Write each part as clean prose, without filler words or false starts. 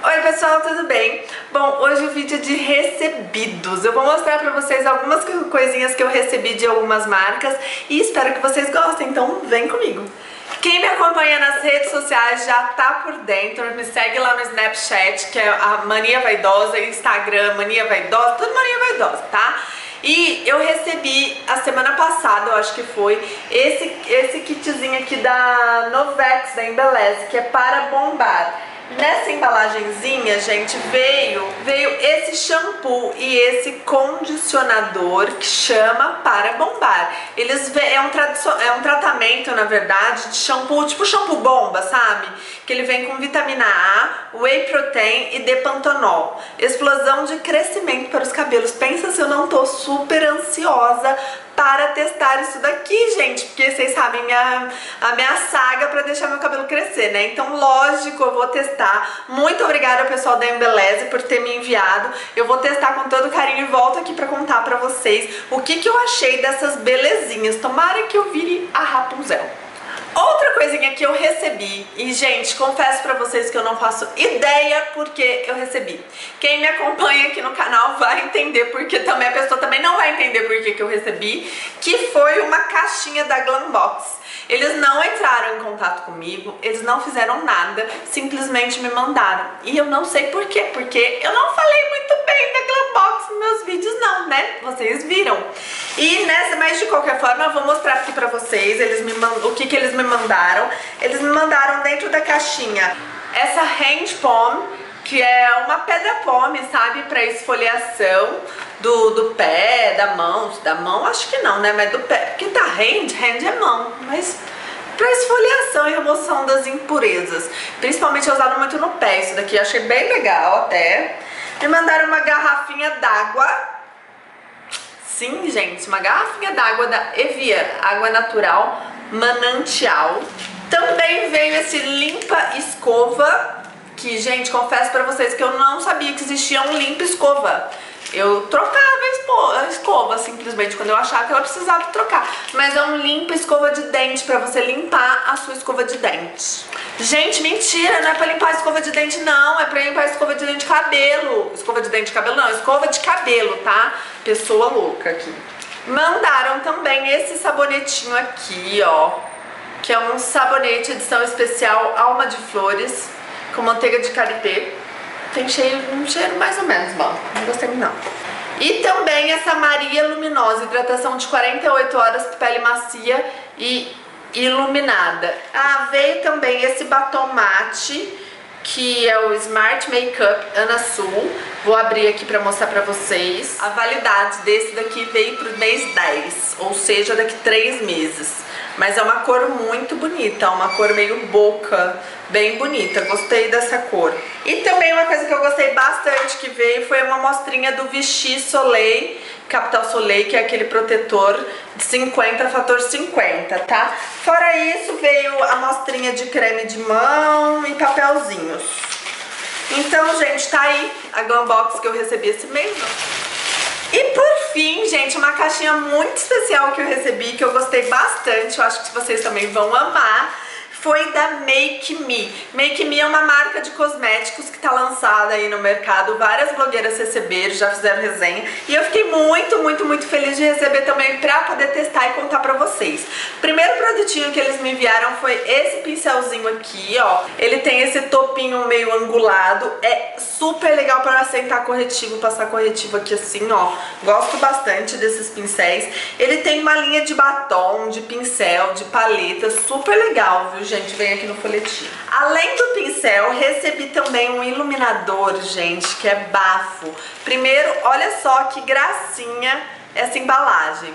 Oi pessoal, tudo bem? Bom, hoje o vídeo é de recebidos. Eu vou mostrar pra vocês algumas coisinhas que eu recebi de algumas marcas e espero que vocês gostem, então vem comigo. Quem me acompanha nas redes sociais já tá por dentro, me segue lá no Snapchat, que é a Mania Vaidosa, Instagram, Mania Vaidosa, tudo Mania Vaidosa, tá? E eu recebi a semana passada, eu acho que foi, esse kitzinho aqui da Novex, da Embeleze, que é para bombar. Nessa embalagenzinha, gente, veio esse shampoo e esse condicionador que chama Para Bombar. É um tratamento, na verdade, de shampoo, tipo shampoo bomba, sabe? Que ele vem com vitamina A, whey protein e depantonol. Explosão de crescimento para os cabelos. Pensa se eu não tô super ansiosa para testar isso daqui, gente, porque vocês sabem a minha saga para deixar meu cabelo crescer, né? Então, lógico, eu vou testar. Muito obrigada ao pessoal da Embeleze por ter me enviado. Eu vou testar com todo carinho e volto aqui para contar para vocês o que eu achei dessas belezinhas. Tomara que eu vire a Rapunzel. Outra coisinha que eu recebi, e gente, confesso pra vocês que eu não faço ideia porque eu recebi. Quem me acompanha aqui no canal vai entender porque também, a pessoa também não vai entender porque que eu recebi, que foi uma caixinha da Glambox. Eles não entraram em contato comigo, eles não fizeram nada, simplesmente me mandaram. E eu não sei por quê, porque eu não falei muito bem da Glambox nos meus vídeos não, né? Vocês viram. Mas de qualquer forma eu vou mostrar aqui pra vocês o que eles me mandaram. Eles me mandaram dentro da caixinha essa hand palm, que é uma pedra pome, sabe, pra esfoliação do pé, da mão acho que não, né, mas do pé, porque tá hand é mão, mas pra esfoliação e remoção das impurezas, principalmente é usado muito no pé, isso daqui eu achei bem legal até. Me mandaram uma garrafinha d'água. Sim, gente, uma garrafinha d'água da Evian, água natural, manancial. Também veio esse limpa escova, que, gente, confesso pra vocês que eu não sabia que existia um limpa escova. Eu trocava a escova simplesmente quando eu achava que ela precisava trocar. Mas é um limpa escova de dente pra você limpar a sua escova de dente. Gente, mentira, não é pra limpar a escova de dente não, é pra limpar a escova de dente de cabelo. Escova de dente de cabelo não, escova de cabelo, tá? Pessoa louca aqui. Mandaram também esse sabonetinho aqui, ó, que é um sabonete edição especial Alma de Flores com manteiga de karité. Tem um cheiro mais ou menos bom, não gostei muito não. E também essa Maria Luminosa, hidratação de 48 horas, pele macia e iluminada. Ah, veio também esse batom mate, que é o Smart Makeup Ana Sul. Vou abrir aqui pra mostrar pra vocês. A validade desse daqui veio pro mês 10, ou seja, daqui 3 meses. Mas é uma cor muito bonita, uma cor meio boca, bem bonita, gostei dessa cor. E também uma coisa que eu gostei bastante que veio foi uma amostrinha do Vichy Soleil, Capital Soleil, que é aquele protetor de 50 fator 50, tá? Fora isso, veio a amostrinha de creme de mão e papelzinhos. Então, gente, tá aí a Glambox que eu recebi esse mês. E por fim, gente, uma caixinha muito especial que eu recebi, que eu gostei bastante, eu acho que vocês também vão amar, foi da Make Me. Make Me é uma marca de cosméticos que tá lançada aí no mercado, várias blogueiras receberam, já fizeram resenha, e eu fiquei muito feliz de receber também pra poder testar e contar pra vocês. O primeiro produtinho que eles me enviaram foi esse pincelzinho aqui, ó. Ele tem esse topinho meio angulado, é super legal para assentar corretivo, passar corretivo aqui assim, ó. Gosto bastante desses pincéis. Ele tem uma linha de batom, de pincel, de paleta, super legal, viu, gente? Vem aqui no folhetinho. Além do pincel, recebi também um iluminador, gente, que é bafo. Primeiro, olha só que gracinha essa embalagem.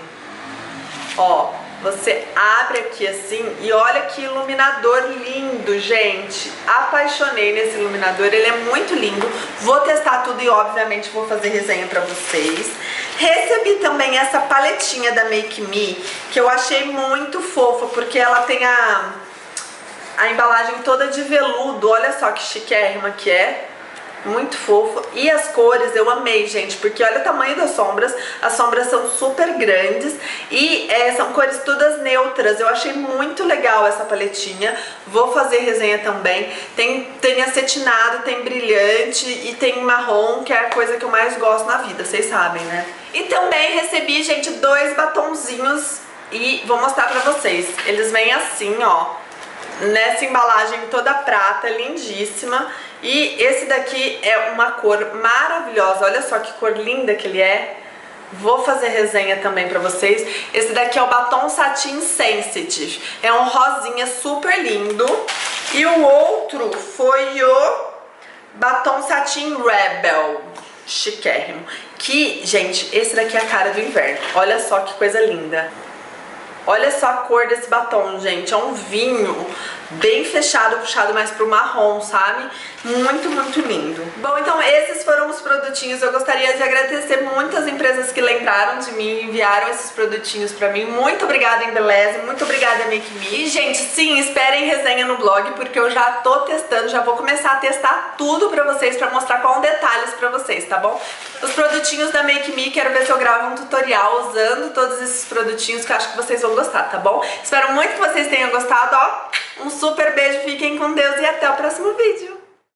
Ó, você abre aqui assim e olha que iluminador lindo, gente. Apaixonei nesse iluminador, ele é muito lindo. Vou testar tudo e obviamente vou fazer resenha pra vocês. Recebi também essa paletinha da Make Me, que eu achei muito fofa, porque ela tem a embalagem toda de veludo. Olha só que chiquérrima que é. muito fofo. E as cores eu amei, gente, porque olha o tamanho das sombras. As sombras são super grandes e são cores todas neutras. Eu achei muito legal essa paletinha. Vou fazer resenha também. Tem acetinado, tem brilhante e tem marrom, que é a coisa que eu mais gosto na vida, vocês sabem, né? E também recebi, gente, 2 batonzinhos e vou mostrar pra vocês. Eles vêm assim, ó, nessa embalagem toda prata, lindíssima. E esse daqui é uma cor maravilhosa, olha só que cor linda que ele é. Vou fazer resenha também pra vocês. Esse daqui é o batom Satin Sensitive, é um rosinha super lindo. E o outro foi o batom Satin Rebel, chiquérrimo. Que, gente, esse daqui é a cara do inverno, olha só que coisa linda. Olha só a cor desse batom, gente, é um vinho bem fechado, puxado mais pro marrom, sabe? Muito, muito lindo. Bom, então esses foram os produtinhos. Eu gostaria de agradecer muitas empresas que lembraram de mim e enviaram esses produtinhos pra mim. Muito obrigada, Embeleze, muito obrigada, Make Me. E, gente, sim, esperem resenha no blog, porque eu já tô testando, já vou começar a testar tudo pra vocês, pra mostrar com detalhes pra vocês, tá bom? Os produtinhos da Make Me, quero ver se eu gravo um tutorial usando todos esses produtinhos, que eu acho que vocês vão gostar, tá bom? Espero muito que vocês tenham gostado, ó. Um super beijo, fiquem com Deus e até o próximo vídeo.